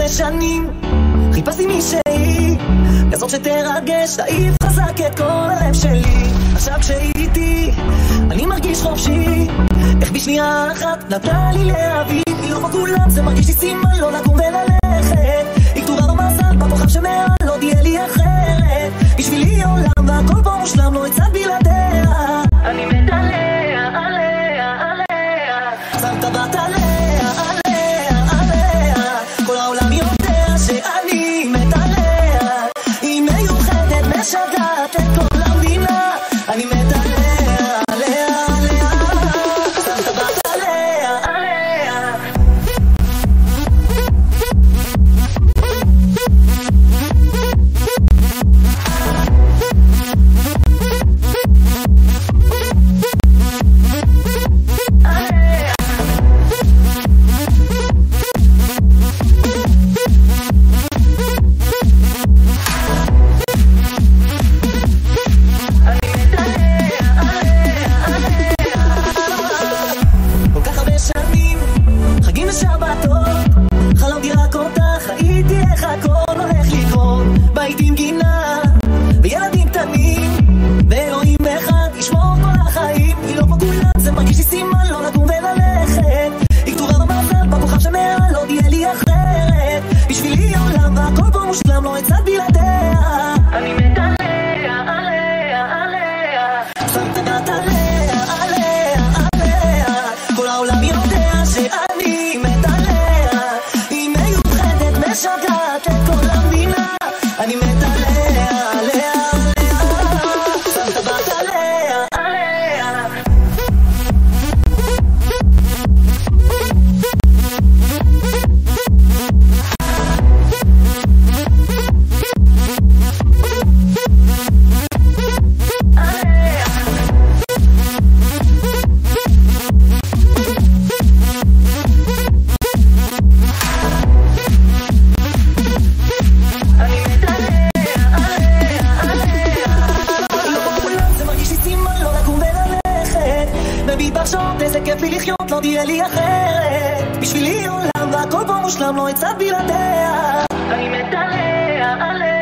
שנים חיפשתי מישהי כזאת שתרגש, תעיף חזק את כל הלב שלי. עכשיו כשהייתי אני מרגיש חופשי, איך בשנייה אחת נתנה לי להבין. היא לא כמו כולם, זה מרגיש לי סימן לא לקום וללכת. היא כתובה במזל, בכוכב שמעל לא תהיה לי אחרת. בשבילי עולם והכל פה מושלם, לא אצעד בלעדיה. אני מת עליה, עליה, עליה. שמת בת עליה, עליה, עליה. כל העולם יודע שאני מת עליה. היא מיוחדת, משגעת את כל המדינה. אני מת עליה, עליה, עליה. שמת בת עליה, עליה. חלמתי רק אותך, הייתי איך הכל הולך לקרות. בית עם גינה וילדים קטנים ואלוהים אחד ישמור כל החיים. היא לא כמו כולם, זה מרגיש לי סימן לא לקום וללכת. היא כתובה במזל, בכוכב שמעל לא תהיה לי אחרת. בשבילי עולם והכל פה מושלם, לא אצעד בלעדיה. אני מת עליה, עליה, עליה. שמת בת עליה, עליה, עליה. כל העולם יודע שאני מת עליה. היא מיוחדת, משגעת את כל המדינה. אני מת עליה, עליה, עליה. שמת בת עליה, עליה. בבחשות איזה כיף לי לחיות, לא תהיה לי אחרת. בשבילי עולם והכל פה מושלם, לא אצעד בלעדיה. אני מת עליה, עליה.